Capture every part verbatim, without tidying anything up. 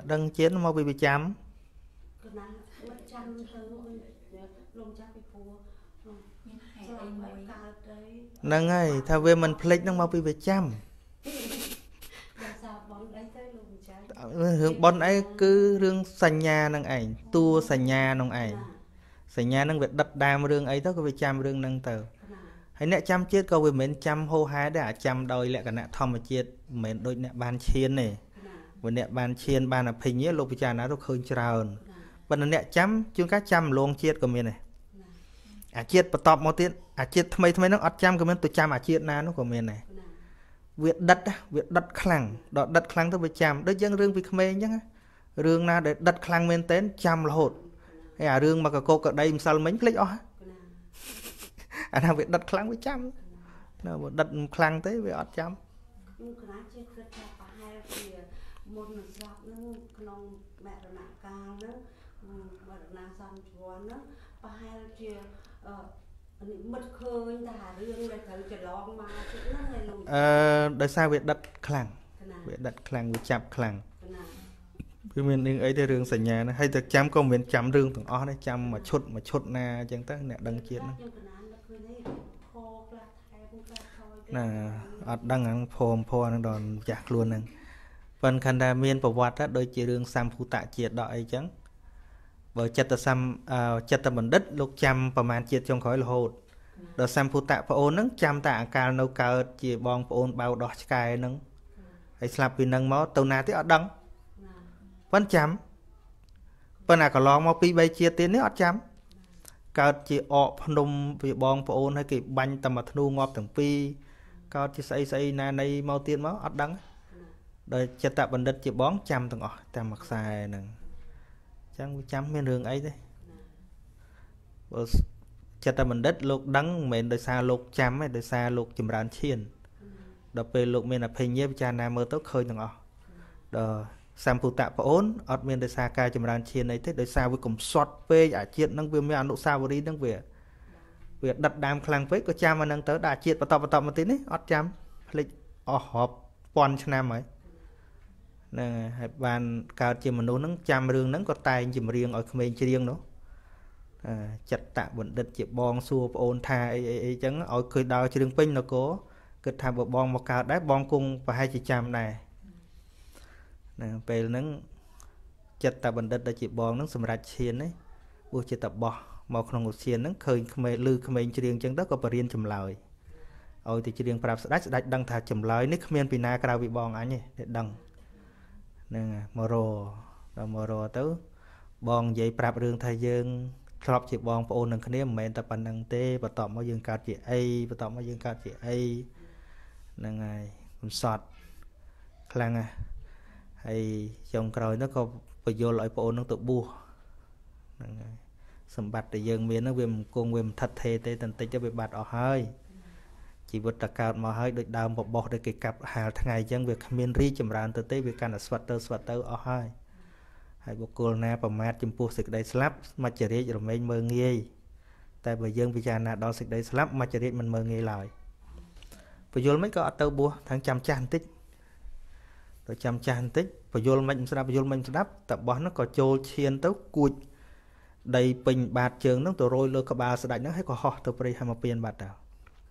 đăng chiến mau bị bị chăm nâng ấy thà về mình plek nó mau bị bị chăm hướng bọn ấy cứ rương sành nhà nâng ảnh tua sành nhà nông ảnh sành nhà nâng việc đặt đàm rương ấy đó có bị chăm rương nâng tờ hãy nè chăm chết câu về mình chăm hô hái đã chăm đôi lại cả nè thom mà chết mình đôi nè ban chiên này với nè ban chiên ban là hình nhé lục trà nó khơi trào vẫn nè chăm chúng các chăm luôn chết của mình này à chết và tọp một tiếng à chết thay thay nó ọt chăm của mình tôi chăm à chết na nó của mình này việc đất việc đất khăng đọt đất khăng tôi bị chăm đất dân rương vì không mê nhá rương na để đất khăng men tên chăm là hột hay à rương mà cả cô ở đây sao mấy click ó anh đang việc đất khăng với chăm nào đất khăng tới với ọt chăm đời sao việc đất khăng việc đất khăng với chăm khăng vì mình đừng ấy thì rương sảnh nhà hay thực chăm công mình chăm rương thằng ó đấy chăm mà chốt mà chốt na chẳng tới nè đăng chiến nè đăng ăn phồm phò nó đòn chạc luôn nè phần khăn đa miên bảo vật á đôi chỉ rương sam phụ tạ triệt đợi chẳng bởi chất ta sam chất ta mình đất lúc chămประมาณ triệt trong khói là hột đợt sam phụ tạ phải ôn nắng chăm tạ cao nấu cao chỉ bong ôn bao đỏ sky nắng hay slap vì nâng máu tàu na tới ở đăng vẫn chăm vẫn là có lo máu pi bay chia tiền đấy ở chăm cao chỉ ọ nôm vì bong ôn hay kì banh tầm mặt nu ngọt từng pi cao chỉ xây xây na này mau tiền máu ở đăng đời chất tạ bình đất chỉ bón chăm từng ọ tam mặt xài nè chẳng chăm mấy đường ấy đấy chất tạ bình đất lục đắng mình đời xa lục chăm ấy đời xa lục chìm rán chiên đợt về lục mình là phình nhếp cha nam mơ tốt khơi từng ọ đờ sam phụ tạ ổn ở miền đời xa ca chìm rán chiên ấy thế đời xa với cùng sọt về giả chiên nâng về mấy anh độ xa vào đi nâng về việc đặt đam khlang với có cha mà nâng tới đã chiết và tọt và tọt một tí đấy ót chăm lịch ọ họp pon cho nam ấy nè bàn cao chìm mình nâng chăm rương nâng có tay chìm riêng ở mình riêng nó chặt tạ vận đất chịp bong xua ôn tha ấy chẳng ở cười đào chỉ đường pin nó cố cứ tham bộ bong một cao đá bong cung và hai chị chăm này nè về nâng chặt tạ vận đất đã chịp bong nâng sầm rạch chiên đấy buộc chỉ tập bò mộtក្នុងmột xiên nâng khơi khmer lư khmer chỉ riêng chẳng đó có bờ riêng chầm lời ôi thì chỉ riêng prap đách đách đăng thà chầm lời nick khmer pina cao bị bong anh nhỉ để đăng nè moro rồi moro tới bong dây prap riêng thay dương chọc chỉ bong ôn nâng khmer mình tập bản năng tê và tọm ở dương cao chị a và tọm ở dương cao chị a nè ngày cũng sọt khang à hay trong rồi nó có bây giờ lại ôn nó tự bua sầm bạt để dân miền nó viêm cung viêm thật thề tê tận tê cho bị bạt ở hơi chỉ vượt tất cả mà hơi được đào một bọt để kịp cặp hà tháng ngày dân việc miền ri chìm ràn từ tê việc can là sweater sweater ở hơi hay bộ cô na bầm mát chìm pu sực đầy slap mà chỉ riết rồi mình mơ nghe tại bởi dân bây giờ là đó sực đầy slap mà chỉ riết mình mơ nghe lại bây giờ mấy có tơ bua tháng trăm chan tích rồi trăm chan tích bây giờ mình sẽ đáp bây giờ mình sẽ đáp tập bó nó có trôi chiên tới cùi đây bình bạt trường nó tụi rồi lơ các bà sẽ đánh nó hay có họ tụi đây hay một tiền bạt nào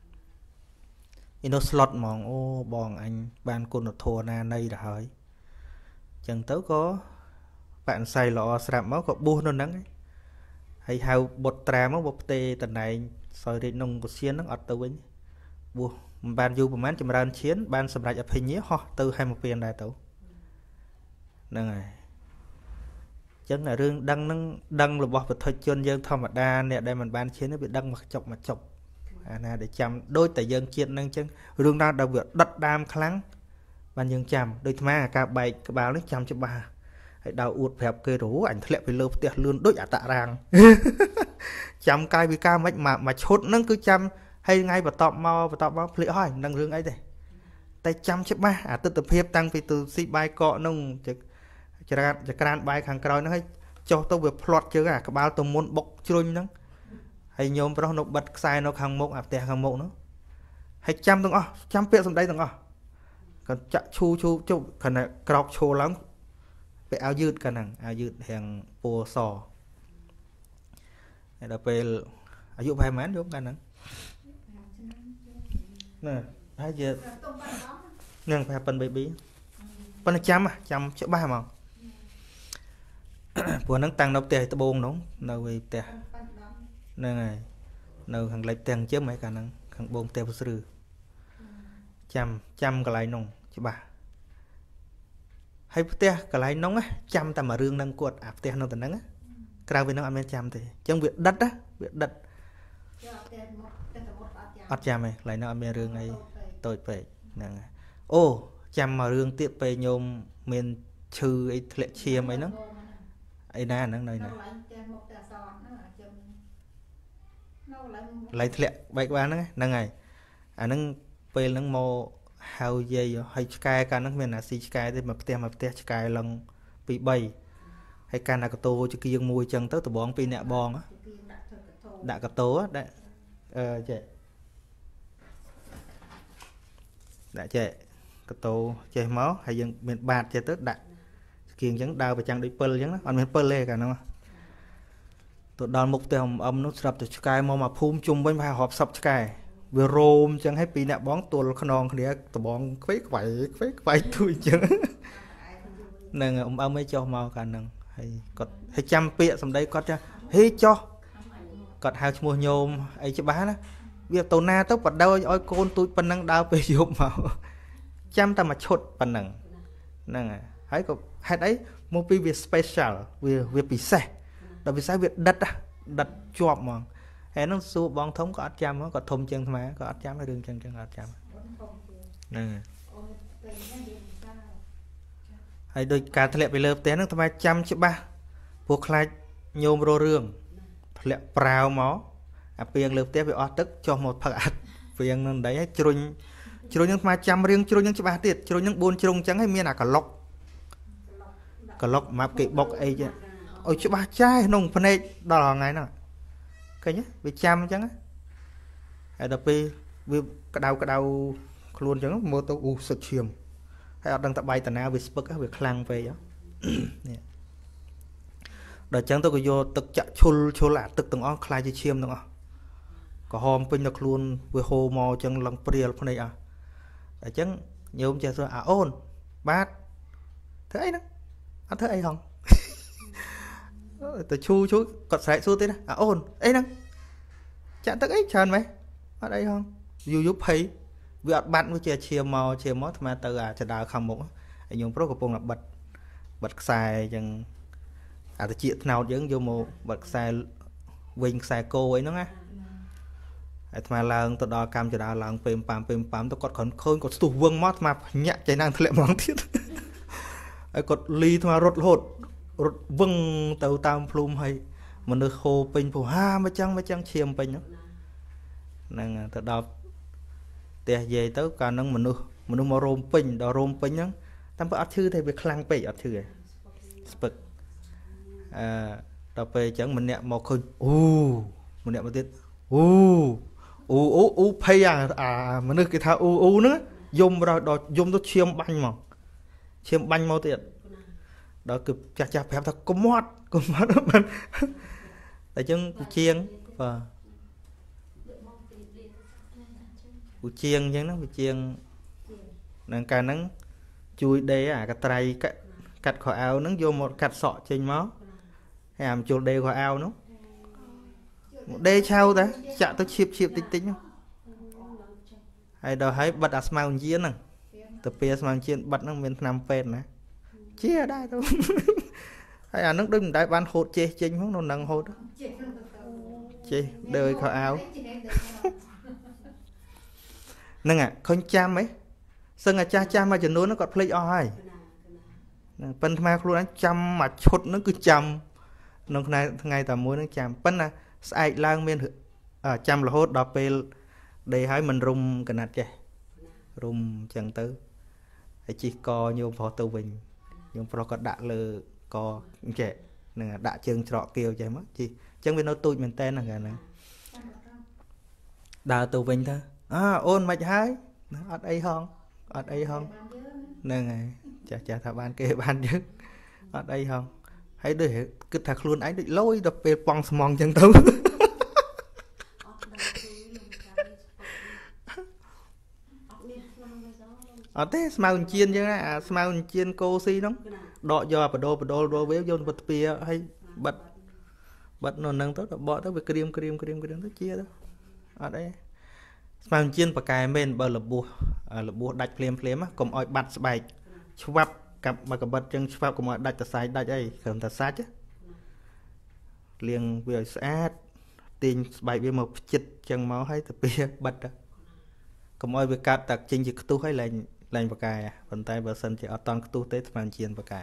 nó slot mong ô bòn anh ban cô nó thua na đây là hơi chẳng tới có bạn xài lọ sạp máu có buôn nó nắng ấy hay hao bột trà máu bột tê tận này rồi thì nông một xiên nó ọt từ với buôn ban du bán chìm ran chiến ban sầm lại hình nhé ho từ hai một tiền đại tấu nè này chẳng là riêng đăng nâng đăng là bỏ vật thôi chuyên dân thom mà đa nè đây mình ban chiến nó bị đăng mặt chọc mà chọc à nè để chăm đôi tại dân chiên nâng chân riêng ra đặc biệt đất đam kháng ban dân chăm đôi mà cả bảy cái báo nó chăm cho bà hãy đào uột phèp cây rủ ảnh lệ phải lơ tiệt luôn đôi giả tạ ràng chăm cai bị ca mạch mà mà chốt nâng cứ chăm hay ngay và tọt mau và tọt mau lệ hỏi nâng riêng ấy đây tay chăm chứ ba à tự tập hiệp tăng vì từ si bài cọ nông chả ra chả can bài hàng còi nó hay cho tôi việc plot chứ à các bao tôi muốn bọc chui nó hay nhôm vào nó bật sai nó hàng mốc áp tè hàng mốc nó hay chăm từng à chăm biết trong đây từng à còn chặt chu chu chu còn này cọc chu lắm ไปเอายืดกันนั่งเอายืดแห่งโปซอเราไปอายุไปมันยกกันนั่งน่ะให้เจอนั่งไปเป็นเบบี้เป็นจำอ่ะจำchỗ ba mà của nó tăng đâu tè tao buông nó đâu về tè nè này đâu thằng lấy tiền chứ mấy cả năng thằng buông tè bớt rư trăm trăm cái lại nông chứ bà hay tè cái lại nông á trăm tầm mà rương năng cuột áp tè nó tận nắng á cao về nó ăn men trăm thì trong việc đất á việc đất ắt trăm này lại nó ăn men rương này tội phải nè ô trăm mà rương tiết về nhôm men chư ấy lệ chiêm ấy nó ấy na nó này nè lấy lệ bạch bán nó nè ngày à nó về nó mò hao dây hay sky can nó miền là si sky thì mà tem mà tem sky lần bị bay hay can là cái tô cho kia mùi chân tới từ bóng pi nẹt bong á đã cái tô á đấy ờ chị đã chị cái tô chơi máu hay dân miền bạt chơi tới đã kiêng chẳng đào và chẳng đi pơ chẳng đó anh miền pơ lê cả nó tụi đòn mục tiêu âm nó sập từ sky mà mà phun chung với hai hộp sập sky vừa rôm chẳng hay pi nẹt bóng tuột khăn non kia tụi bóng khuấy quậy khuấy quậy thui chẳng nên ông ông mới cho màu cả năng hay còn hay trăm pịa xong đây có cho hay cho còn hai mua nhôm ấy cho bá đó việc tàu na tốc vào đâu ôi con tôi phần năng đào về dụng màu trăm ta mà chốt phần năng năng hãy có hai đấy một pi việc special việc việc bị xe đặc biệt sao việc đất đất chọp mà hay nó xu bong thống có ắt trăm nó có thông chân mà có ắt trăm hay đường chân chân ắt trăm nè hay đôi cả thợ bị lợp té nó tham trăm chứ ba buộc khai nhôm rô rương thợ prao máu à pieng lợp té bị ót tức cho một phật ắt pieng nên đấy trôi trôi những mà trăm riêng trôi những chứ ba tiệt trôi những buôn trông trắng hay miên là cả lọc cả lọc mà kệ bọc ấy chứ ôi chứ ba trai nông phần này đó là ngày nào cái nhá bị trăm chẳng á hay đập đi vì cái đầu cái đầu luôn chẳng mô tô u sực chiêm hay ở đang tập bay tận nào vì spec á việc khlang về đó đợt chẳng tôi có vô tực chặt chul chul lạ tực từng on khai cho chiêm đúng không có hôm pin được luôn với hồ mò chẳng lần priel phần này à để chẳng nhiều ông chơi rồi à ôn bát thế ấy đó anh thấy ấy không tôi chu chú còn sải xu thế đó à ôn ấy nè chặn tất ấy trần mấy ở đây không dù giúp thấy việc bạn với chia chia màu chia mót mà từ à chờ đào không một anh dùng pro của là bật bật xài chẳng à tôi chuyện nào giống vô một bật xài vinh xài cô ấy nó nghe mà lần tôi đo cam chờ đào lần pem pam pem pam tôi còn còn khơi còn tụ vương mót mà nhẹ chạy năng lệ món thiết ấy còn ly mà rốt hột rốt vâng tàu tam plum hay mà nước hồ pin phù ha mấy chăng mấy chăng chiêm pin đó nên tôi đọc để về tới cả năng mình nước mình nước mà rôm pin đào rôm pin nhá tam phải ắt chư thì bị khlang pin ắt chư này à đọc về chẳng mình nè một khơi u mình nè một tiết u u u u pay à à mình nước cái thao u u nữa dùng rồi đòi dùng tôi chiêm banh mà chiêm banh mau tiệt đó cực chặt chặt phép thật có mót có mót đó mình tại chân chiên và của chiên chứ nó bị chiên đang cả nắng chui đây à cái tay cắt cắt khỏi áo nắng vô một cắt sọ trên máu hay làm chuột đây khỏi áo nó một đê trao ta chạm tới chip chip tính tính không hay đó hãy bật asma con chiến nè tập pe asma chiến bật nó bên nam pen nè chia đây thôi hay là nước đừng đại ban hột chê chênh không nó nâng hột chê đời khỏi áo nâng à không cha mấy sân à cha cha mà chừng nữa nó còn play oi bên mà luôn anh chăm mà chốt nó cứ chăm nó ngày ngày tầm muối nó chăm bên là sai lang miên à chăm là hốt đọc về để hãy mình rung cái nát chè rung chẳng tới chỉ co nhiều phò tàu bình nhưng pro có đã lơ co trẻ nè đã chân trọ kêu chạy mất chi chẳng biết nó tụi mình tên là cái này đào tàu bình thôi à ôn mạch hai ở đây không ở đây không nè ngày chả chả thà ban kê ban chứ អត់អីហងហើយដូចគិតថាខ្លួនឯងដូចលយដល់ពេលប៉ងស្មងចឹងទៅអត់ទេស្មៅអញ្ជៀនចឹងណាអាស្មៅអញ្ជៀនកោស៊ីហ្នឹងដកយកបដូរបដូលវាយកទៅទ្វាហើយបិទបិទនៅហ្នឹងទៅបកទៅវាក្រៀមក្រៀមក្រៀមក្រៀមទៅជាទៅអត់អីស្មៅអញ្ជៀនប៉ាកែមែនបើលបួសលបួសដាច់ភ្លាមភ្លាមកុំឲ្យបាត់ស្បែកឆ្វាប់កាប់មកកបិតចឹងឆ្វាប់កុំឲ្យដាច់តសាយដាច់អីគ្រាន់តែសាច់លាងវាឲ្យស្អាតទាញស្បែកវាមកផ្ចិតចឹងមកឲ្យទៅពីបិទកុំឲ្យវាកាត់តែចេញជាខ្ទុះឲ្យឡើងឡើងប៉ាកែប៉ុន្តែបើសិនជាអត់តន់ខ្ទុះទេស្មានជៀនប៉ាកែ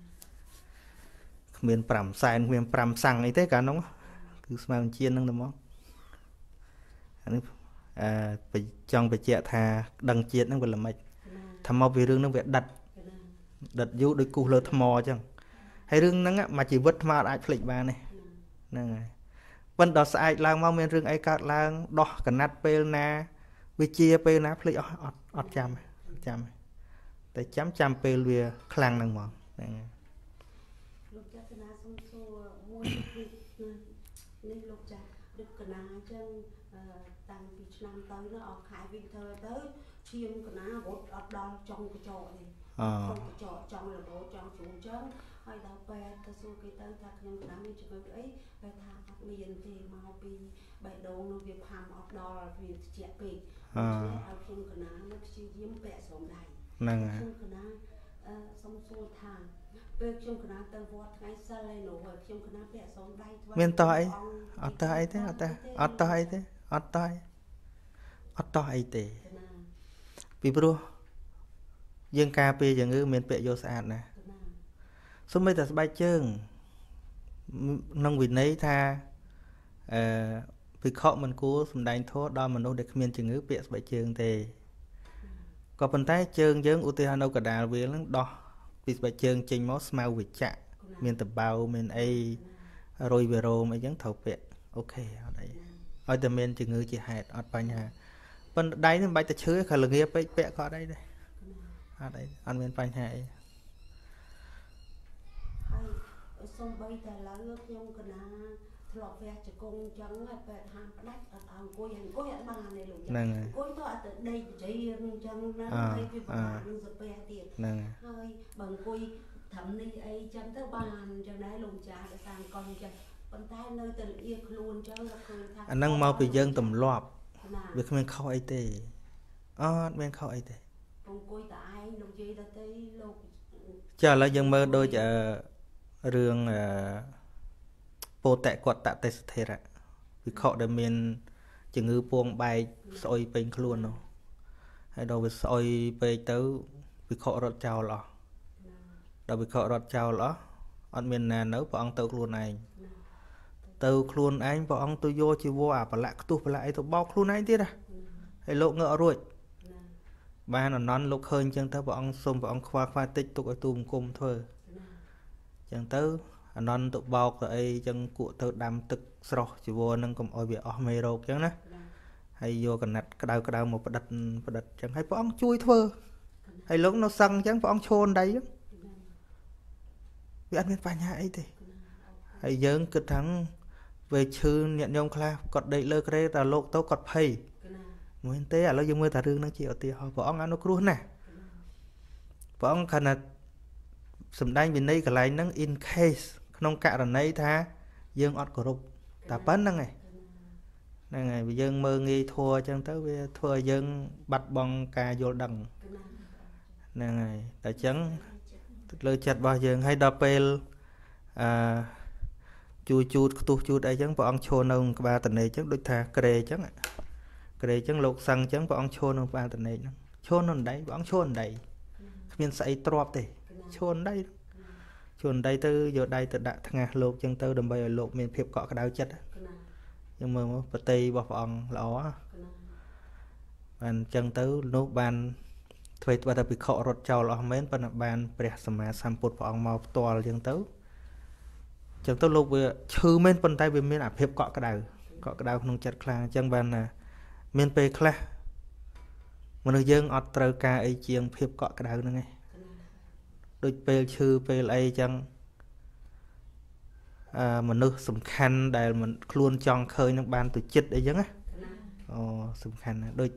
គ្មានប្រាំសែនគ្មានប្រាំសាំងអីទេកាលនោះគឺស្មានជៀនហ្នឹងតែមកអានេះអឺចង់បញ្ជាក់ថាដឹងជាតិហ្នឹងវាល្មិចថាមកពីរឿងហ្នឹងវាដិតដិតយូរដូចគូសលើថ្មអញ្ចឹងហើយរឿងហ្នឹងមួយជីវិតថ្មអាចភ្លេចបានទេហ្នឹងហើយប៉ុន្តែដល់ស្អែកឡើងមកមានរឿងអីកើតឡើងដោះកណាត់ពេលណាវាជាពេលណាភ្លេចអស់អត់អត់ចាំចាំតែចាំចាំពេលវាខ្លាំងហ្នឹងហ្មងហ្នឹងហើយលោកចាស់កណាសុំសួរមួយនេះលោកចាស់ដឹកកណាអញ្ចឹងតាំងពីឆ្នាំទៅនោះអស់ខែវិនធ័រទៅឈាមកណារត់អត់ដល់ចុងកញ្ចក់ទេអឺកញ្ចក់ចង់រហូតចង់ជ្រុំអញ្ចឹងហើយដល់ពេលទៅសួរគេទៅថាខ្ញុំកណាមានជំងឺអីគេថាអត់មានទេមកពីបេះដូងនោះវាផាំអត់ដល់វាត្រជាក់ពេកអឺឲ្យខ្ញុំកណានោះព្យាយាមពាក់ស្រោមដៃហ្នឹងហើយខ្ញុំកណាអឺសុំសួរថាពេលខ្ញុំកណាទៅវត្តថ្ងៃសិលឯនោះហើយខ្ញុំកណាពាក់ស្រោមដៃធ្វើមានតោះអីអត់តោះអីទេអត់ទេអត់តោះអីទេអត់តោះអត់តោះអីទេពីព្រោះយើងការពារជំងឺមានពាក់យកស្អាតណាសូម្បីតែស្បែកជើងក្នុងវិន័យថាអឺភិក្ខុមិនគួរសម្ដែងធម៌ដល់មនុស្សដែលគ្មានជំងឺពាក់ស្បែកជើងទេក៏ប៉ុន្តែជើងយើងឧទាហរណ៍នៅកដាលវាលហ្នឹងដោះពីស្បែកជើងចេញមកស្មៅវិជ្ជៈមានតបៅមានអីរុយវីរ៉ូមអីចឹងត្រូវពាក់អូខេអត់អីឲ្យតែមានជំងឺជាហេតុអត់បញ្ហាប៉ុន្តែដៃនេះមិនបាច់តែឈឺគ្រាន់ល្ងាពេកពាក់ក៏អត់អីដែរអត់អីអត់មានបញ្ហាអីហើយសូម្បីតែឡើយខ្ញុំកណាធ្លាប់វះជង្គង់អញ្ចឹងហើយបែបហាមផ្ដាច់អត់អង្គុយអង្គុយអត់បានទេលោកចាអង្គុយទៅអត់ទៅដេកបជាអញ្ចឹងណាហើយវាប្រហែលនឹងសាពះទៀតហើយបើអង្គុយត្រឹមនេះអីអញ្ចឹងទៅបានអញ្ចឹងដែរលោកចាដោយសារអង្គុយអញ្ចឹងប៉ុន្តែនៅតែលៀខ្លួនអញ្ចឹងឃើញថាអាហ្នឹងមកពីយើងទម្លាប់វាគ្មានខុសអីទេអត់មានខុសអីទេអង្គុយតែឯងលោកនិយាយទៅទេលោកចាឥឡូវយើងមើលដូចអឺរឿងអឺពោតកតតទេសធិរៈវិខដែលមានជំងឺពងបែកស្អុយពេញខ្លួននោះហើយដល់វាស្អុយពេកទៅវិខរត់ចោលអស់ដល់វិខរត់ចោលអស់អត់មានណានៅព្រះអង្គទៅខ្លួនឯងទៅខ្លួនឯងព្រះអង្គទៅយកជីវរអាប្រឡាក់ខ្ទុះប្រឡាក់អីទៅបោកខ្លួនឯងទៀតហ៎ហើយលោកងើអត់រួចបានអនន្តលោកឃើញចឹងទៅព្រះអង្គសូមព្រះអង្គខ្វល់ខ្វាយតិចទុកឲ្យទូមគុំធ្វើចឹងទៅអនន្តទៅបោកទៅអីចឹងគក់ទៅដាំទឹកស្រស់ជីវរនឹងកុំឲ្យវាអស់មេរោគចឹងណាហើយយកកណាត់ក្តៅក្តៅមកផ្ដិតផ្ដិតចឹងហើយព្រះអង្គជួយធ្វើហើយលោកនៅសឹងចឹងព្រះអង្គឈរដៃចឹងវាអត់មានបញ្ហាអីទេហើយយើងគិតថាពេលឈឺញាតិញោមខ្លះគាត់ដេកលើក្រេតែលោកទៅគាត់ភ័យមិនទេឥឡូវយើងមើលតែរឿងហ្នឹងជាឧទាហរណ៍ព្រះអង្គអនុគ្រោះណាស់ព្រះអង្គខណៈសម្ដែងវិន័យកន្លែងហ្នឹង in case ក្នុងករណីថាយើងអត់គោរពតែប៉ុណ្្នឹងឯងហ្នឹងហើយយើងមើលងាយធัวអញ្ចឹងទៅវាធ្វើឲ្យយើងបាត់បង់ការយល់ដឹងហ្នឹងហើយតែអញ្ចឹងលើចិត្តរបស់យើងហើយដល់ពេលអឺជូជូតខ្ទុះជូតអីចឹងព្រះអង្គឈរនៅក្បាលតនេអញ្ចឹងដូចថាក្រេអញ្ចឹងក្រេអញ្ចឹងលោកសឹងអញ្ចឹងព្រះអង្គឈរនៅក្បាលតនេហ្នឹងឈរនៅដៃព្រះអង្គឈរដៃគ្មានស្អីទ្រាប់ទេឈរដៃឈរដៃទៅយកដៃទៅដាក់ថ្ងាសលោកអញ្ចឹងទៅដើម្បីឲ្យលោកមានភាពកក់ក្ដៅចិត្តយើងមើលមកប្រតិយរបស់ព្រះអង្គល្អបានអញ្ចឹងទៅនោះបានធ្វើឲ្យតែភិក្ខុរត់ចោលអស់មែនប៉ុន្តែបានព្រះសម្មាសម្ពុទ្ធព្រះអង្គមកផ្ទាល់អញ្ចឹងទៅអញ្ចឹងទៅលោកវាឈឺមែនប៉ុន្តែវាមានអាភាពកក់ក្ដៅកក់ក្ដៅក្នុងចិត្តខ្លាំងអញ្ចឹងបានណាមានពេលខ្លះមនុស្សយើងអត់ត្រូវការអីជាងភាពកក់ក្ដៅហ្នឹងឯងដូចពេលឈឺពេលអីអញ្ចឹងមនុស្សសំខាន់ដែលមិនខ្លួនចង់ឃើញនឹងបានទៅចិត្តអីចឹងណាអូសំខាន់ណាស់ដូច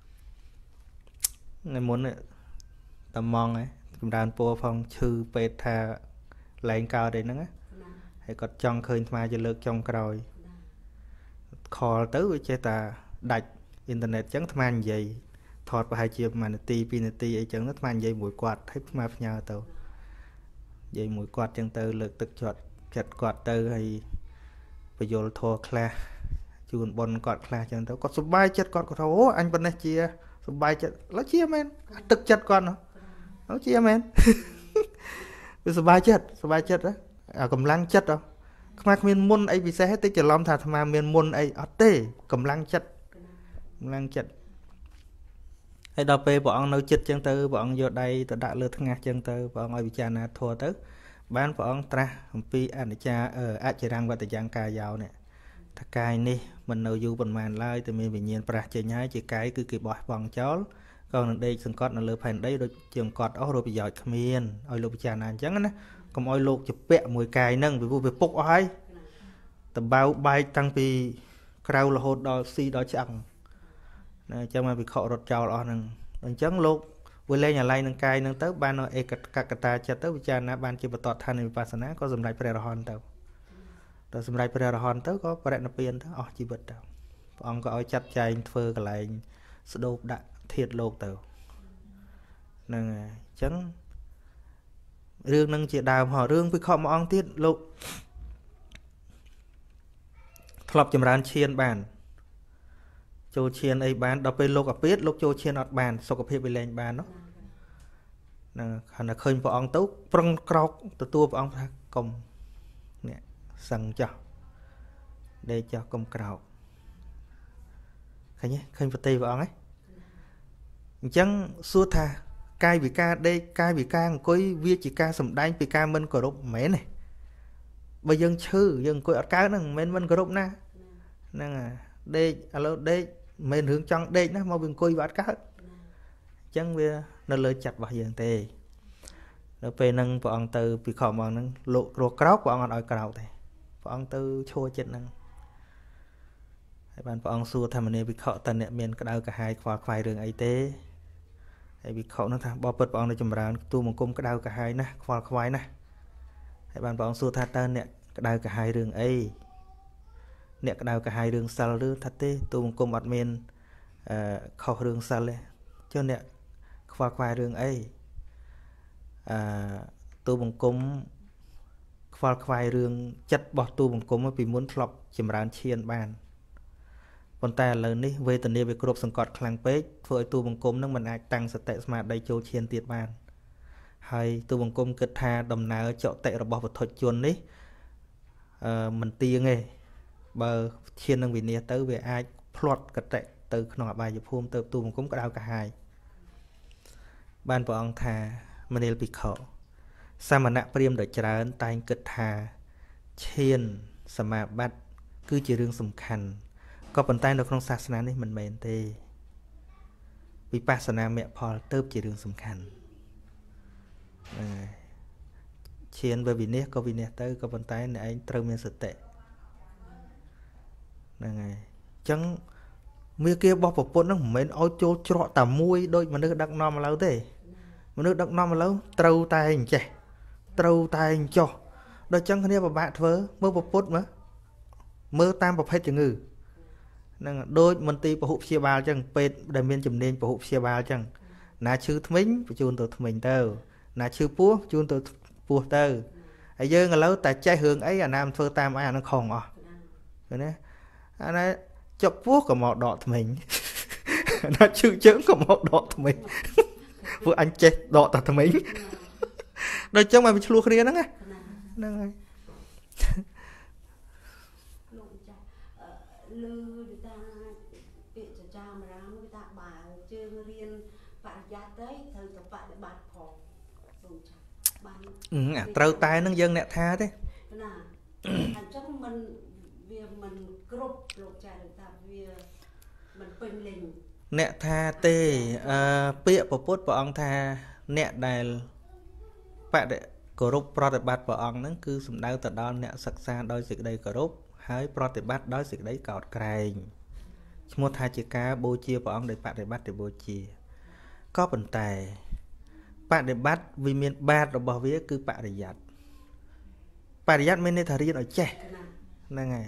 ថ្ងៃមុនតាម៉ងហ៎ចម្រើនពរផងឈឺពេទ្យថាលែងកើតអីហ្នឹងណាហើយគាត់ចង់ឃើញអាត្មាជាលើកចុងក្រោយខលទៅវាចេះតែដាច់អ៊ីនធឺណិតចឹងអាត្មានិយាយថតប្រហែលជាប្រហែលនាទីពីរនាទីអីចឹងអាត្មានិយាយមួយគាត់ហើយអាត្មាផ្ញើទៅនិយាយមួយគាត់ចឹងទៅលើកទឹកចិត្តចិត្តគាត់ទៅហើយបញ្យលធរខ្លះជូនបុណ្យគាត់ខ្លះចឹងទៅគាត់សុបាយចិត្តគាត់គាត់ថាអូអញប៉ុណ្ណេះជាសុបាយចិត្តឡើយជាមែនទឹកចិត្តគាត់ហ្នឹងជាមែនវាសុបាយចិត្តសុបាយចិត្តអាកម្លាំងចិត្តហ៎ខ្មែរគ្មានមុនអីពិសេសទេច្រឡំថាអាត្មាមានមុនអីអត់ទេកម្លាំងចិត្តកម្លាំងចិត្តហើយដល់ពេលព្រះអង្គនៅចិត្តចឹងទៅព្រះអង្គយកដៃទៅដាក់លើថ្ងាសចឹងទៅព្រះអង្គឲ្យពិចារណាធម៌ទៅបានព្រះអង្គត្រាស់អំពីអនិច្ចាអចរង្គវតយ៉ាងកាយោនេះថាកាយនេះមិននៅយូរប៉ុន្មានឡើយតែមានវិញ្ញាណប្រះចេញហើយជាកាយគឺគេបោះបង់ចោលក៏នឹងដេកសង្កត់នៅលើផែនដីដូចជាអង្កត់អស់រកប្រយោជន៍គ្មានឲ្យលោកពិចារណាអញ្ចឹងណាកុំឲ្យលោកជពាក់មួយកាយហ្នឹងពីព្រោះវាពុកអស់ហើយតបៅបែកតាំងពីក្រៅរហូតដល់ស៊ីដល់ឆ្អឹងណាអញ្ចឹងមកវិខរត់ចោលអស់ហ្នឹងអញ្ចឹងលោកវាលែងអាឡ័យនឹងកាយហ្នឹងទៅបានឯកកតាចិត្តទៅពិចារណាបានជាបតតឋាននៃវិបស្សនាក៏សម្រេចព្រះរហន្តទៅដល់សម្រេចព្រះរហន្តទៅក៏បរិណិព្វានទៅអស់ជីវិតទៅព្រះអង្គក៏ឲ្យចាត់ចែងធ្វើកន្លែងស្ដោបដាក់ធាតុលោកទៅហ្នឹងហើយអញ្ចឹងរឿងហ្នឹងជាដើមហោរឿងពិខុមួយអង្គទៀតលោកធ្លាប់ចម្រើនឈានបានចូលឈានអីបានដល់ពេលលោកអាពាតលោកចូលឈានអត់បានសុខភាពវាលែងបាននោះហ្នឹងខណៈឃើញព្រះអង្គទៅប្រឹងក្រោកទទួលព្រះអង្គថាកុំនេះសឹងចោះដេកចោះកុំក្រោកឃើញទេឃើញប្រតិព្រះអង្គហ៎អញ្ចឹងសួរថាកាយវិការដេកកាយវិការអង្គុយវាជាការសំដែងពីការមិនគោរពមិនមែនទេបើយើងឈឺយើងអង្គុយអត់កើតហ្នឹងមិនមែនមិនគោរពណាហ្នឹងហើយដេកឥឡូវដេកមិនមែនរឿងចង់ដេកណាមកវាអង្គុយវាអត់កើតអញ្ចឹងវានៅលើចិត្តរបស់យើងទេដល់ពេលហ្នឹងព្រះអង្គទៅពីខំមកហ្នឹងលោករស់ក្រោកព្រះអង្គអត់ឲ្យក្រោកទេព្រះអង្គទៅឈួរចិត្តហ្នឹងហើយបានព្រះអង្គសួរថាមនីវិខតើអ្នកមានក្តៅកាហាយខ្វល់ខ្វាយរឿងអីទេហើយវិខនោះថាបបពិតព្រះអង្គនៅចម្រើនទូមង្គមក្តៅកាហាយណាស់ខ្វល់ខ្វាយណាស់ហើយបានព្រះអង្គសួរថាតើអ្នកក្តៅកាហាយរឿងអីអ្នកក្តៅកាហាយរឿងសិលឬថាទេទូមង្គមអត់មានអឺខុសរឿងសិលទេចុះអ្នកខ្វល់ខ្វាយរឿងអីអឺទូមង្គមខ្វល់ខ្វាយរឿងចិត្តរបស់ទូមង្គមពីមុនធ្លាប់ចម្រើនឈានបានប៉ុន្តែឥឡូវនេះវេទនាវាគ្រប់សង្កត់ខ្លាំងពេកធ្វើឲ្យទូបង្គំនឹងមិនអាចតាំងសតិស្មារតីចូលឈានទៀតបានហើយទូបង្គំគិតថាដំណើរចតិរបស់វត្ថុជននេះអឺមិនទៀងទេបើឈាននឹងវិនាសទៅវាអាចផ្្លាត់កតិទៅក្នុងអបាយភូមិទៅទូបង្គំក្តៅកាហាយបានព្រះអង្គថាមនាលភិក្ខុសមណៈព្រាហ្មណ៍ដ៏ច្រើនតែងគិតថាឈានសមាបត្តិគឺជារឿងសំខាន់ក៏ប៉ុន្តែនៅក្នុងសាសនានេះមិនមែនទេវិបស្សនាមគ្គផលទៅជារឿងសំខាន់ឈានទៅវិនិច្ឆ័យក៏វិនិច្ឆ័យទៅក៏ប៉ុន្តែអ្នកឯងត្រូវមានសតិហ្នឹងហើយអញ្ចឹងមាគ៌ារបស់ប្រពន្ធហ្នឹងមិនមែនឲ្យចូលច្រកតែមួយដូចមនុស្សដឹកនាំឥឡូវទេមនុស្សដឹកនាំឥឡូវត្រូវតែអញ្ចេះត្រូវតែអញ្ចោះដល់អញ្ចឹងគ្នាពិបាកធ្វើមើលប្រពន្ធមើលមើលតាមប្រភេទជំងឺហ្នឹងដូចមន្ទីរពហុព្យាបាលអញ្ចឹងពេទ្យដែលមានជំនាញពហុព្យាបាលអញ្ចឹងណាឈឺធ្មេញបញ្ជូនទៅធ្មេញទៅណាឈឺពោះជូនទៅពោះទៅហើយយើងឥឡូវតែចេះរឿងអីអាណាមិនធ្វើតាមអីអានឹងខំអស់ឃើញទេអាណាចុកពោះក៏មកដកធ្មេញអាណាឈឺជើងក៏មកដកធ្មេញពួកអញចេះដកតែធ្មេញដល់អញ្ចឹងមកវាឆ្លោះគ្នាហ្នឹងហ្នឹងហើយលឺវិតាពាក្យចចាមរាមវិតាបើជើងរៀនបរិយ័តទៅត្រូវទៅបដិបត្តិផងបងចាបានអាត្រូវតែនឹងយើងអ្នកថាទេណាអញ្ចឹងមិនវាមិនគ្រប់លោកចាថាវាមិនពេញលេញអ្នកថាទេអឺពាក្យពុទ្ធព្រះអង្គថាអ្នកដែលបដិគោរពប្រតិបត្តិព្រះអង្គហ្នឹងគឺសំដៅទៅដល់អ្នកសិក្សាដោយសេចក្តីគោរពហើយប្រតិបត្តិដោយសេចក្តីកោតក្រែងឈ្មោះថាជាការបូជាព្រះអង្គដោយបដិបត្តិទៅបូជាក៏ប៉ុន្តែបដិបត្តិវាមានបាតរបស់វាគឺបរិយ័តបរិយ័តមានន័យថារៀនឲ្យចេះហ្នឹងហើយ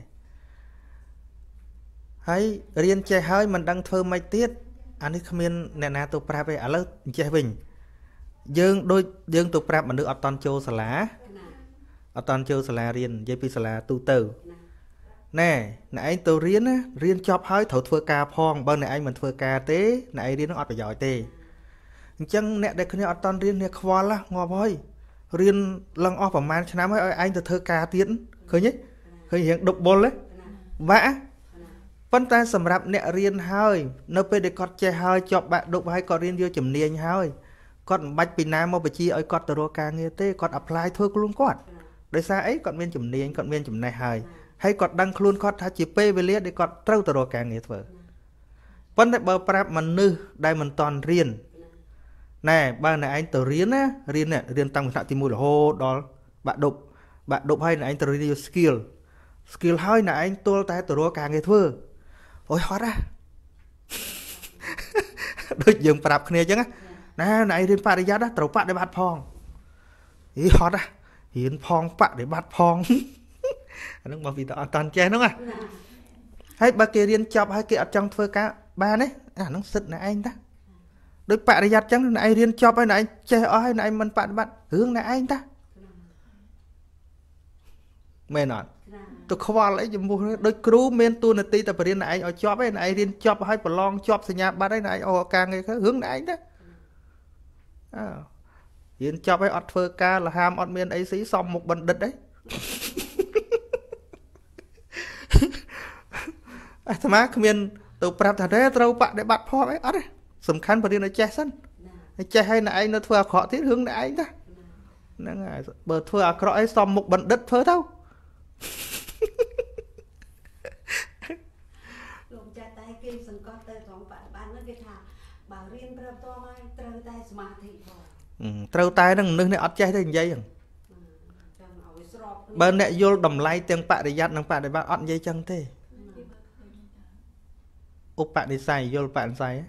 ហើយរៀនចេះហើយមិនដឹងធ្វើម៉េចទៀតអានេះគ្មានអ្នកណាទៅប្រាប់ទេឥឡូវចេះវិញយើងដូចយើងទៅប្រាប់មនុស្សអត់តន់ចូលសាលាអត់តន់ចូលសាលារៀននិយាយពីសាលាទូទៅណែអ្នកឯងទៅរៀនណារៀនចប់ហើយត្រូវធ្វើការផងបើអ្នកឯងមិនធ្វើការទេអ្នកឯងរៀននឹងអត់ប្រយោជន៍ទេអញ្ចឹងអ្នកដែលគ្នាអត់តន់រៀនគ្នាខ្វល់ងាប់ហើយរៀនឡើងអស់ប្រហែលឆ្នាំហើយឲ្យឯងទៅធ្វើការទៀតឃើញទេឃើញរៀងដុបបុលទេបាក់ប៉ុន្តែសម្រាប់អ្នករៀនហើយនៅពេលដែលគាត់ចេះហើយជាប់បាក់ដុបហើយគាត់រៀនយកជំនាញហើយគាត់មិនបាច់ពីណាមកបញ្ជាឲ្យគាត់ទៅរកការងារទេគាត់ apply ធ្វើខ្លួនគាត់ដោយសារអីគាត់មានជំនាញគាត់មានចំណេះហើយហើយគាត់ដឹងខ្លួនគាត់ថាជាពេលវេលាដែលគាត់ត្រូវទៅរកការងារធ្វើប៉ុន្តែបើប្រាប់មនុស្សដែលមិនតន់រៀនណែបើអ្នកឯងទៅរៀនណារៀនរៀនតាំងពីថ្នាក់ទីមួយរហូតដល់បាក់ដប់បាក់ដប់ហើយអ្នកឯងទៅរៀនយក skill skill ហើយអ្នកឯងទល់តែទៅរកការងារធ្វើអូយហត់ណាដូចយើងប្រាប់គ្នាអញ្ចឹងណាអ្នកឯងរៀនបរិយ័តណាត្រូវបដិបត្តិផងអីហត់ណារៀនផងបដិបត្តិផងអានឹងបើពីតអត់តាន់ចេះហ្នឹងណាហើយបើគេរៀនចប់ហើយគេអត់ចង់ធ្វើការបានទេអាហ្នឹងសិទ្ធអ្នកឯងតាដោយបរិយ័តអញ្ចឹងអ្នកឯងរៀនចប់ហើយអ្នកឯងចេះអស់ហើយអ្នកឯងមិនបដិបត្តិរឿងអ្នកឯងតាមែនអត់ទៅខ្វល់អីចំពោះដូចគ្រូមានតួនាទីតែបរៀនអ្នកឯងឲ្យចប់ឯងអ្នកឯងរៀនចប់ហើយប្រឡងជាប់សញ្ញាបត្រឯងអ្នកឯងអស់ការងារទៅរឿងអ្នកឯងតាអើរៀនចប់ហើយអត់ធ្វើការលហាមអត់មានអីស៊ីសំមុខបណ្ឌិតអីអាត្មាគ្មានទៅប្រាប់ថាទេត្រូវបដិបត្តិផងអីអត់ទេសំខាន់បរៀនឲ្យចេះសិនឲ្យចេះឲ្យអ្នកឯងនៅធ្វើអាក្រក់ទៀតរឿងអ្នកឯងតាហ្នឹងហើយបើធ្វើអាក្រក់អីសំមុខបណ្ឌិតធ្វើទៅលោកចាត់តែគេសង្កត់ទៅត្រង់បដិបត្តិហ្នឹងគេថាបើរៀនប្រាប់តមកត្រូវតែសមាធិផងត្រូវតែហ្នឹងមនុស្សនេះអត់ចេះទេនិយាយហ្នឹងបើអ្នកយល់តម្លៃទាំងបរិយ័តនិងបដិបត្តិអត់និយាយចឹងទេឧបនិស្ស័យយល់បនិស្ស័យ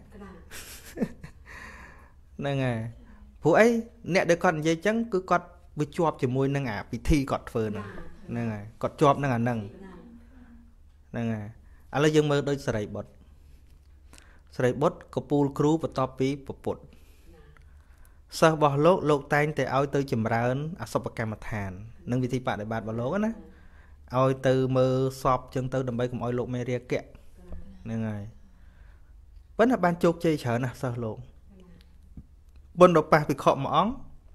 ហ្នឹងហើយព្រោះអីអ្នកដែលគាត់និយាយចឹងគឺគាត់វាជាប់ជាមួយនឹងអាពិធីគាត់ធ្វើហ្នឹងហ្នឹងហើយគាត់ជាប់នឹងអាហ្នឹងហ្នឹងហើយឥឡូវយើងមើលដូចសេរីបុត្រសេរីបុត្រកពូលគ្រូបន្ទាប់ពីពពុទ្ធសិស្សរបស់លោកលោកតែងតែឲ្យទៅចម្រើនអសុបកម្មដ្ឋាននឹងវិធីបដិបត្តិរបស់លោកណាឲ្យទៅមើលសពចឹងទៅដើម្បីកុំឲ្យលោកមេរាគៈហ្នឹងហើយប៉ុន្តែបានជោគជ័យច្រើនណាស់សិស្សលោកបុណ្យដល់ប៉ះភិក្ខុមួយអង្គ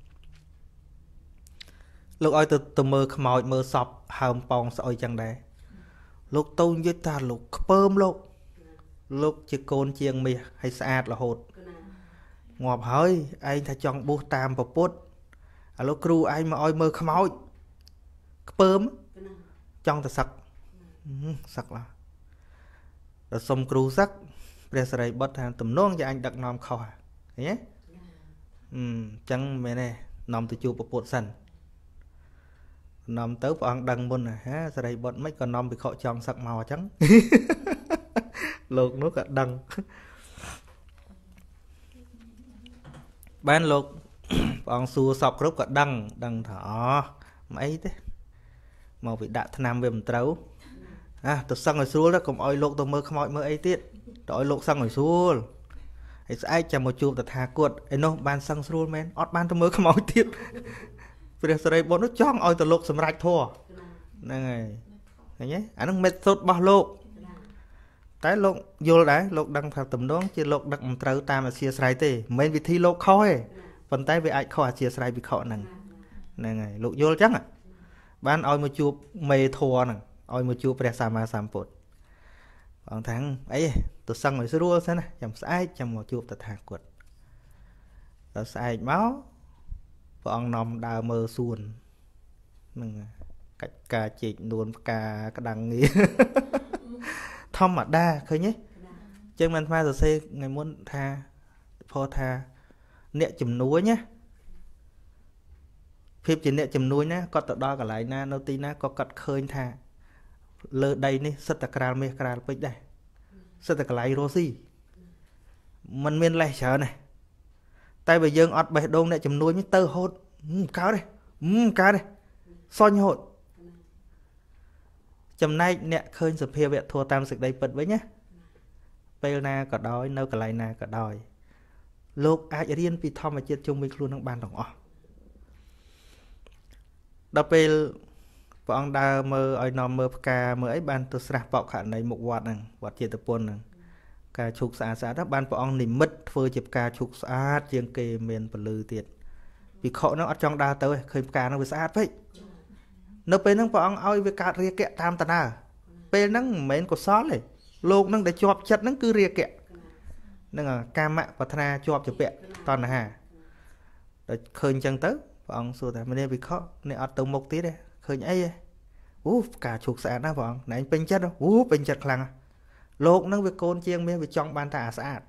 លោកឲ្យទៅទៅមើលខ្មោចមើលសពហើមប៉ោងស្អុយចឹងដែរលោកទៅនិយាយថាលោកខ្ពើមលោកលោកជាកូនជាងមាសហើយស្អាតរហូតងាប់ហើយឯងថាចង់បួសតាមពពុទ្ធឥឡូវគ្រូឯងមកឲ្យមើលខ្មោចខ្ពើមចង់ទៅសឹកសឹកឡាដល់សុំគ្រូសឹកព្រះសិរីបុត្រថាទំនងជាអញដឹកនាំខុសឃើញទេអឺអញ្ចឹងមែនទេនាំទៅជួបពពុទ្ធសិននាំទៅព្រះអង្គដឹងមុនហាសិរីបុត្រមិនក៏នាំភិក្ខុចង់សឹកមកអញ្ចឹងលោកនោះក៏ដឹងបានលោកព្រះអង្គសួរសពគ្រប់ក៏ដឹងដឹងថាអូមិនអីទេមកវាដាក់ថ្នាំវាមិនត្រូវអាទៅសឹងឲ្យស្រួលទៅកុំឲ្យលោកទៅមើលខ្មោចមើលអីទៀតទៅឲ្យលោកសឹងឲ្យស្រួលហើយស្អែកចាំមកជួបតថាគតឯនោះបានសឹងស្រួលមែនអត់បានទៅមើលខ្មោចទៀតព្រះសិរីបុត្រនោះចង់ឲ្យទៅលោកសម្រេចធម៌ហ្នឹងហើយឃើញទេអានឹងមេសូតរបស់លោកតែលោកយល់ដែរលោកដឹងថាទំនងជាលោកដឹកមិនត្រូវតាមអធិស្ឋានទេមិនមែនវិធីលោកខុសទេប៉ុន្តែវាអាចខុសអធិស្ឋានវិខហ្នឹងហ្នឹងហើយលោកយល់អញ្ចឹងបានឲ្យមកជួបមេធម៌ហ្នឹងឲ្យមកជួបព្រះសម្មាសម្ពុទ្ធបងថាអីទៅសឹងឲ្យស្រួលសិនណាចាំស្អែកចាំមកជួបតថាគតដល់ស្អែកមកព្រះអង្គនាំដើរមើលសួនហ្នឹងកាច់ការជែកនួនផ្កាក្តាំងងារធម្មតាឃើញទេចឹងមិនស្មានសរសេរថ្ងៃមុនថាផោថាអ្នកជំនួញណាភភាពជាអ្នកជំនួយណាគាត់ទៅដល់កន្លែងណានៅទីណាក៏គាត់ឃើញថាលើដីនេះសិតតែក្រាលមាសក្រាលពេជ្រដែរសិតតែកន្លែងរស់ស៊ីมันមានលេសច្រើនទេតែបើយើងអត់បេះដូងអ្នកជំនួយទៅហូតកើតទេកើតទេសញហូតចំណែកអ្នកឃើញសភាវៈធម៌តាមសេចក្តីពិតវិញណាពេលណាក៏ដោយនៅកន្លែងណាក៏ដោយលោកអាចរៀនពីធម្មជាតិជុំវិញខ្លួននឹងបានទាំងអស់ដល់ពេលព្រះអង្គដើរមើលឲ្យនាំមើលផ្កាមើលអីបានទៅស្រះបោកខណីមុខវត្តហ្នឹងវត្តចេតពុនហ្នឹងការឈូកស្អាតស្អាតទៅបានព្រះអង្គនិមិត្តធ្វើជាផ្កាឈូកស្អាតជាងគេមានពលឺទៀតពិខុហ្នឹងអត់ចង់ដើរទៅឃើញផ្កាហ្នឹងវាស្អាតពេកនៅពេលហ្នឹងព្រះអង្គឲ្យវាកើតរាគៈតាមតាណាពេលហ្នឹងមិនមែនកុសលទេលោកហ្នឹងដែលជាប់ចិត្តហ្នឹងគឺរាគៈហ្នឹងកាមៈប្រាថ្នាជាប់ជាពាក់តណ្ហាដល់ឃើញអញ្ចឹងទៅព្រះអង្គសួរថាមនាវិខនេះអត់ទៅមុខទៀតទេឃើញអីទេអូផ្កាឈូកស្អាតណាស់ព្រះអង្គណែពេញចិត្តអូពេញចិត្តខ្លាំងលោកហ្នឹងវាកូនជាងមាសវាចង់បានតែអាស្អាត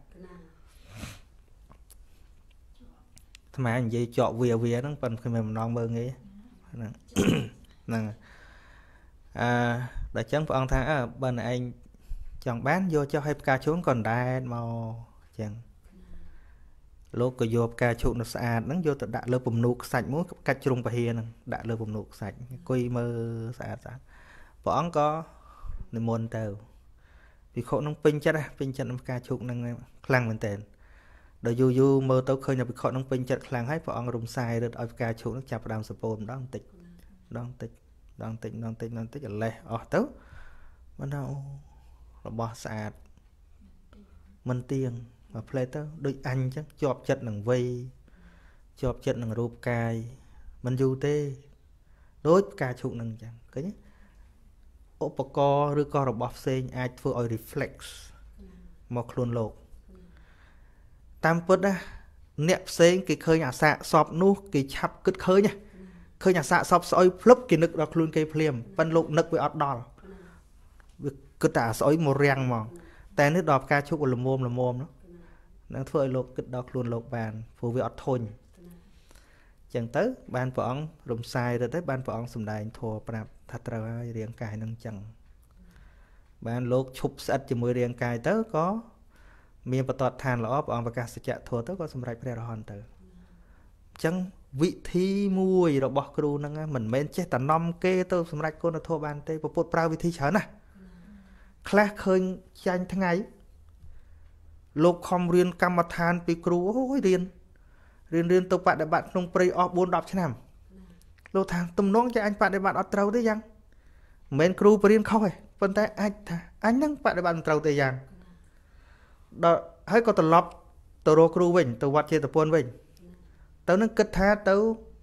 ថ្មនិយាយចកវាវាហ្នឹងប៉ុន្តែមិនម្ដងមើលងាយហ្នឹងហ្នឹងអឺដល់ចឹងព្រះអង្គថាអើបើឯងចង់បានយកចុះឲ្យផ្កាឈូកក៏ដែរមកចឹងលោកក៏យកផ្កាឈូកនៅស្អាតហ្នឹងយកទៅដាក់លើពំនូកខ្សាច់មួយកាច់ជ្រុងពហិហ្នឹងដាក់លើពំនូកខ្សាច់អង្គុយមើលស្អាតស្អាតព្រះអង្គក៏និមន្តទៅភិក្ខុហ្នឹងពេញចិត្តពេញចិត្តនឹងផ្កាឈូកហ្នឹងខ្លាំងមែនតើដល់យូរយូរមើលទៅឃើញថាភិក្ខុហ្នឹងពេញចិត្តខ្លាំងហើយព្រះអង្គរំសាយរត់ឲ្យផ្កាឈូកហ្នឹងចាប់ផ្ដើមសពោម្ដងបន្តិចម្ដងបន្តិចម្ដងបន្តិចម្ដងបន្តិចម្ដងបន្តិចអលេះអស់ទៅមិនថារបស់ស្អាតមិនទៀងមកផ្លែទៅដូចអញអញ្ចឹងជាប់ចិត្តនឹងវ័យជាប់ចិត្តនឹងរូបកាយមិនយូរទេដូចផ្កាឈូកនឹងអញ្ចឹងឃើញឧបករណ៍ឬក៏របស់ផ្សេងអាចធ្វើឲ្យ reflex មកខ្លួនលោកតាមពិតណាអ្នកផ្សេងគេឃើញអាសាកសពនោះគេឆាប់គិតឃើញណាឃើញអាសាកសពស្អុយភ្លុបគេនឹកដល់ខ្លួនគេភ្លាមប៉ិនលោកនឹកវាអត់ដល់វាគិតតែអាស្អុយមករាំងហ្មងតែនេះដល់ផ្កាឈូកល្មមល្មមនោះនឹងធ្វើឲ្យលោកគិតដល់ខ្លួនលោកបានព្រោះវាអត់ធុញអញ្ចឹងទៅបានព្រះអង្គរំសាយទៅទៅបានព្រះអង្គសម្ដែងធម៌ប្រាប់ថាត្រូវហើយរាងកាយនឹងអញ្ចឹងបានលោកឈប់ស្អិតជាមួយរាងកាយទៅក៏មានបតតឋានល្អព្រះអង្គប្រកាសសច្ចធម៌ទៅក៏សម្រេចព្រះរហន្តទៅអញ្ចឹងវិធីមួយរបស់គ្រូហ្នឹងមិនមែនចេះតែនាំគេទៅសម្រេចគុណធម៌បានទេពុទ្ធប្រើវិធីច្រើនណាស់ខ្លះឃើញចាញ់ថ្ងៃលោកខំរៀនកម្មដ្ឋានពីគ្រូអូយរៀនរៀនរៀនទៅបដិបត្តិក្នុងព្រៃអស់បួនដប់ឆ្នាំលោកថាទំនងចាអញបដិបត្តិអត់ត្រូវទេយ៉ាងមិនមែនគ្រូបរៀនខុសទេប៉ុន្តែអាចថាអញនឹងបដិបត្តិមិនត្រូវទេយ៉ាងដល់ហើយក៏ត្រឡប់ទៅរកគ្រូវិញទៅវត្តចេតពុនវិញទៅនឹងគិតថាទៅ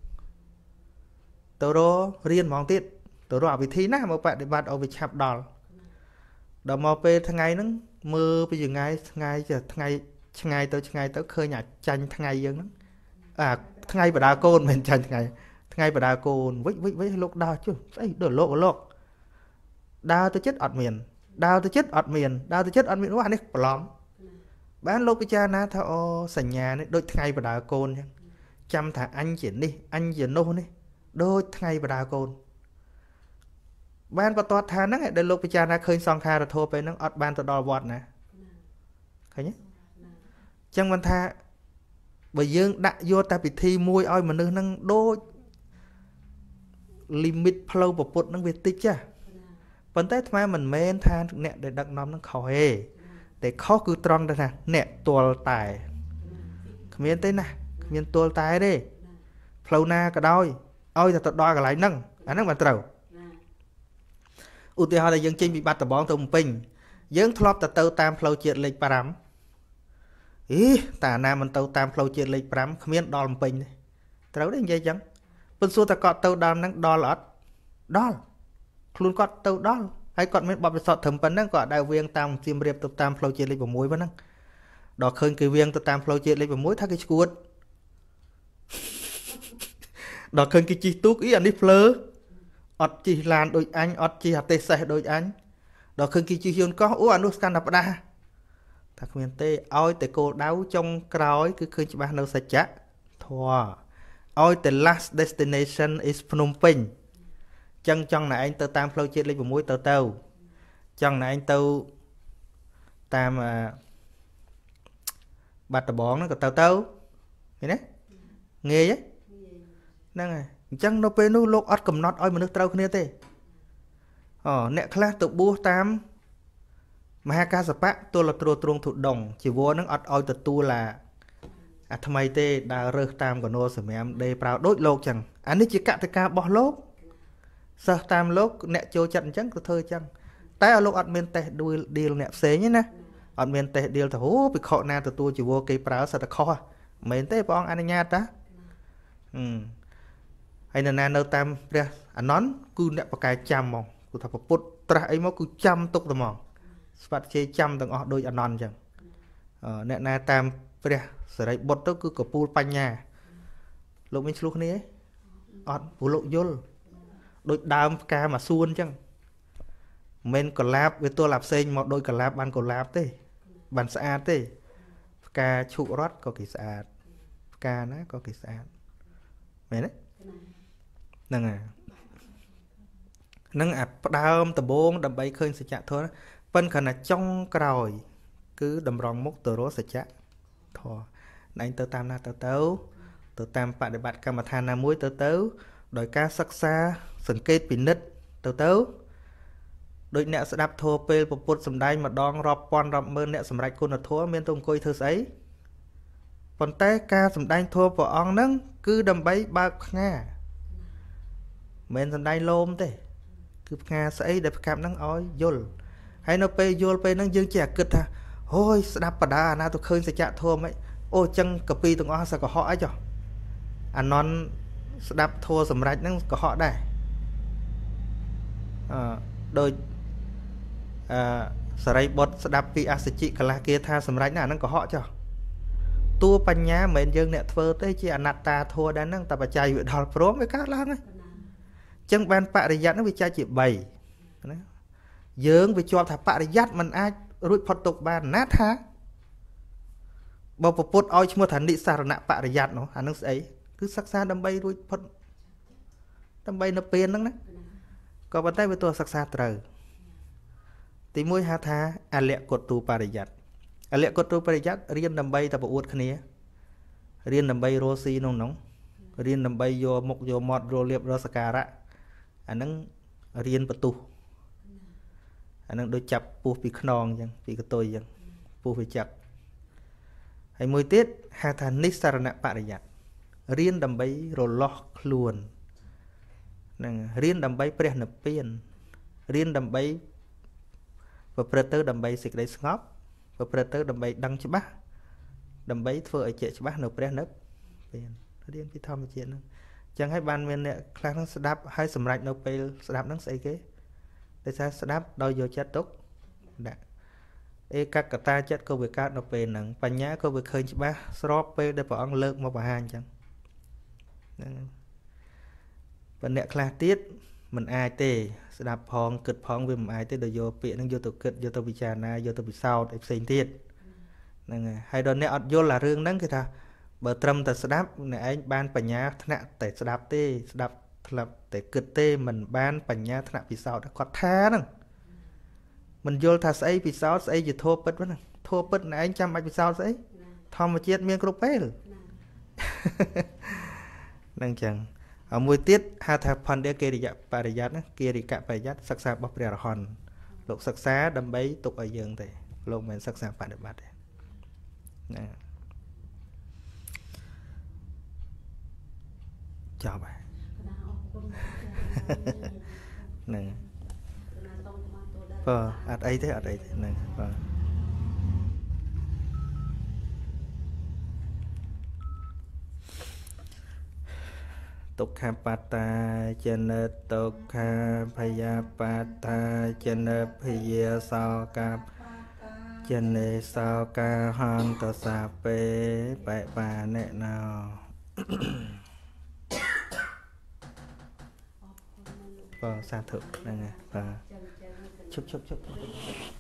ទៅរករៀនហ្មងទៀតទៅរកវិធីណាមកបដិបត្តិឲ្យវាឆាប់ដល់ដល់មកពេលថ្ងៃហ្នឹងមើលពីថ្ងៃថ្ងៃថ្ងៃឆ្ងាយទៅឆ្ងាយទៅឃើញអាចាញ់ថ្ងៃយើងហ្នឹងអាថ្ងៃបដាកូនមិនចាញ់ថ្ងៃថ្ងៃបដាកូនវិចវិចវិចលោកដើរចុះស្អីដល់លោកលោកដើរទៅចិត្តអត់មានដើរទៅចិត្តអត់មានដើរទៅចិត្តអត់មានអានេះប្រឡំបានលោកពិចារណាថាអូសញ្ញានេះដូចថ្ងៃបដាកូនអញ្ចឹងចាំថាអញជានេះអញជានោះនេះដូចថ្ងៃបដាកូនបានបតតឋានហ្នឹងដែលលោកពិចារណាឃើញសង្ខារធម៌ពេលហ្នឹងអត់បានទៅដល់វត្តណាឃើញទេអញ្ចឹងមិនថាបើយើងដាក់យកតែពិធីមួយឲ្យមនុស្សហ្នឹងដូច limit ផ្លូវពុទ្ធហ្នឹងវាតិចចាប៉ុន្តែថ្មមិនមែនថាអ្នកដែលដឹកនាំហ្នឹងខុសទេតែខុសគឺត្រង់ថាអ្នកទាល់តែគ្មានទេណាគ្មានទាល់តែទេផ្លូវណាក៏ដោយឲ្យតែទៅដល់កន្លែងហ្នឹងអាហ្នឹងមិនត្រូវឧទាហរណ៍ដែលយើងចេញពីបាត់ដំបងទៅភ្នំពេញយើងធ្លាប់តែទៅតាមផ្លូវជាតិលេខប្រាំអីតាណាមិនទៅតាមផ្លូវជាតិលេខប្រាំគ្មានដល់ភ្នំពេញទេត្រូវទេនិយាយអញ្ចឹងប៉ុន្តែសួរតែគាត់ទៅដល់ហ្នឹងដល់អត់ដល់ខ្លួនគាត់ទៅដល់ហើយគាត់មានបទពិសោធន៍ត្រឹមប៉ុណ្ណឹងគាត់ដែរវៀងតាមសៀមរាបទៅតាមផ្លូវជាតិលេខ6ប៉ុណ្ណឹងដល់ឃើញគេវៀងទៅតាមផ្លូវជាតិលេខ6ថាគេឈួតដល់ឃើញគេជិះទូកអីអានេះភ្លើអត់ជិះឡានដូចអញអត់ជិះអាទេសសេះដូចអញដល់ឃើញគេជិះយន្តកោះអូអានោះស្កាន់តែផ្ដាស់ថាគ្មានទេឲ្យតែគោលដៅចុងក្រោយគឺឃើញច្បាស់នៅសច្ចៈធម៌ oi the last destination is Phnom Penh chẳng chẳng này anh tơ tam flow chết lịch mũi tơ tàu chẳng này anh tàu tam à bát bóng nó có tàu tàu nghe đấy nghe ấy năng này chẳng nó bên nó lột ớt cầm nót oi mà nước trâu kia thế ờ nè class tự bua tam mà hai ca sập bát tôi là trôi trôi thụ đồng chỉ vô nó ớt oi tự tu là à tham ai tê đã rơi tam của nó sớm em đây vào đốt lột chẳng anh ấy chỉ cạn tới ca bỏ lốp sao tam lốp nè trôi chặn chẳng có thơ chẳng tại ở lột ớt miền tây đuôi điêu nè xế nhé nè ớt miền tây điêu thì hú bị khó na từ tôi chỉ vô cây práo sao ta khó miền tây bọn anh nhát đó ừ hay là nè nâu tam ra anh nón cứ nè vào cái chăm mong cứ thằng bút tra ấy mà cứ chăm tục tầm mong bắt chơi chăm từng ở đôi anh non chẳng ờ nè nè tam ra sở đây bột đó cứ cặp pul panh nhà lúc mình lúc này ọt phụ lộ vô đôi đam ca mà xuân chăng mình còn lạp với tôi lạp xanh một đôi còn lạp ban còn lạp thế bàn xa thế ca trụ rót có kỳ xa ca nó có kỳ xa mày đấy nâng à nâng ạp đam tờ bốn đầm bay khơi sẽ chạm thôi phân khả là trong còi cứ đầm rong mốc tờ rốt sẽ chạm thôi anh tớ tam na tớ tấu tớ tam bạn để bạn cam mà than na muối tớ tấu đòi ca sắc xa sừng kết bị nứt tớ tấu đôi nẹo sẽ đạp thua pê bộ bột sầm đai mà đong rọp pon rọp mơn nẹo sầm rạch cô là thua miên tông coi thơ ấy còn té ca sầm đai thua vợ ong nâng cứ đầm bấy ba nga men sầm đai lôm thế cứ nga sẽ để cam nâng ói vô hay nó pê vô pê nâng dương trẻ cực ha ôi đạp bà đá na tôi khơi sẽ chạm thua mấy ô chân cà pi tụi nó sao có họ ấy cho anh non đạp thua sầm rạch nó có họ đây à, đôi à, sợi bột đạp pi aschi cả là kia tha sầm rạch nào nó có họ cho tua pan nhá mình dương nè thơ tới chi anatta thua đã năng tập chạy việc đào pro với các lang ấy chân ban bạ để dắt nó bị chạy chỉ bảy dương bị cho thà bạ để dắt mình ai rụi phật tục bàn nát ha bao bột bột oi mua thành đi xà nạ bạ để dắt nó anh nó ấy cứ sắc xa đâm bay rụi phật đâm bay nó pin đó có bàn tay với tôi sắc xa trời tí mũi ha tha à lẹ cột tu bạ để dắt à lẹ cột tu bạ để dắt riêng đâm bay tập uất khné riêng đâm bay rosi nông nóng riêng đâm bay vô mục vô mọt vô liệp vô sakara anh nâng riêng bật tu anh đang đối chập pu bị khnon chẳng bị cái tôi chẳng pu bị chặt hay mùi tiết hà thành nisarana pariyat riêng đầm bay rồi lo luôn riêng đầm bay pre nập piên riêng đầm bay và preter đầm bay xịt đấy ngóp và preter đầm bay đăng cho bác đầm bay phơi ở chợ cho bác nộp pre nấp piên riêng cái thom chuyện nữa chẳng hay ban miền này khang nó sẽ đáp hay sầm rạch nộp pe sẽ đáp nó sẽ cái để sao sẽ đáp đôi vô chết tốt đã ê các cả ta chết câu việc các nó về nặng và nhá câu việc khơi ba srop pe để bỏ ăn lợn mà bà hàng chẳng và nẹt khai tiết mình ai tê sẽ đáp phong cực phong vì mình ai tê để vô bị nó vô tổ cực vô tổ bị trà na vô tổ bị sao để sinh tiết hay đôi nẹt vô là rương nắng cái ta bờ trâm ta sẽ đáp này anh ban bà nhá nẹt để sẽ đáp tê sẽ đáp là để cực tê mình ban bảnh nhá thằng bị sao đã có tha nè mình vô thà xây bị sao xây gì thô bứt vậy nè thô bứt này anh chăm anh bị sao xây thom mà chết miếng cục bể đang chẳng ở mùi tiết ha thà phần để kia đi dạ bà đi dắt kia đi cạ bà dắt sắc xa bắp rè hòn lục sắc xá đâm bấy tục ở giường thì lục mình sắc xa bà được bắt nè chào bà nè ờ ở đây thế ở đây thế nè ờ tục kha pata chân tục kha phaya pata chân phaya sao ca chân sao ca hang to sa pe bẹ bà nè nào và xa thực này nè và chúc chúc chúc